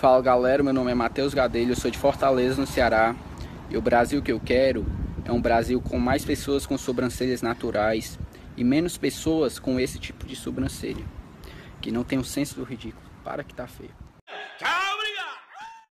Fala galera, meu nome é Matheus Gadelho, eu sou de Fortaleza, no Ceará. E o Brasil que eu quero é um Brasil com mais pessoas com sobrancelhas naturais e menos pessoas com esse tipo de sobrancelha, que não tem o senso do ridículo. Para que tá feio.